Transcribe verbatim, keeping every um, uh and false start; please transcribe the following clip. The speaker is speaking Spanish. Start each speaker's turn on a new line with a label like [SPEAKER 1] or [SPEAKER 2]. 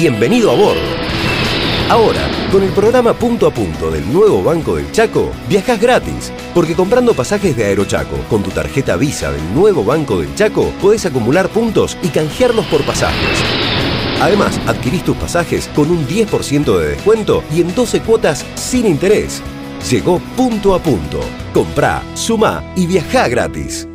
[SPEAKER 1] bienvenido a bordo. Ahora, con el programa Punto a Punto del nuevo Banco del Chaco, viajás gratis, porque comprando pasajes de Aerochaco con tu tarjeta Visa del nuevo Banco del Chaco, podés acumular puntos y canjearlos por pasajes. Además, adquirís tus pasajes con un diez por ciento de descuento y en doce cuotas sin interés. Llegó Punto a Punto. Comprá, sumá y viajá gratis.